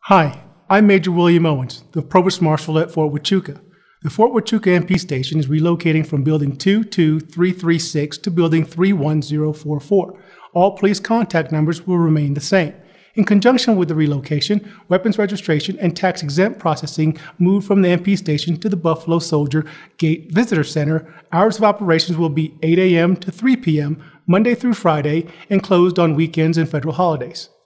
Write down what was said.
Hi, I'm Major William Owens, the Provost Marshal at Fort Huachuca. The Fort Huachuca MP station is relocating from Building 22336 to Building 31044. All police contact numbers will remain the same. In conjunction with the relocation, weapons registration and tax-exempt processing moved from the MP station to the Buffalo Soldier Gate Visitor Center. Hours of operations will be 8 a.m. to 3 p.m., Monday through Friday, and closed on weekends and federal holidays.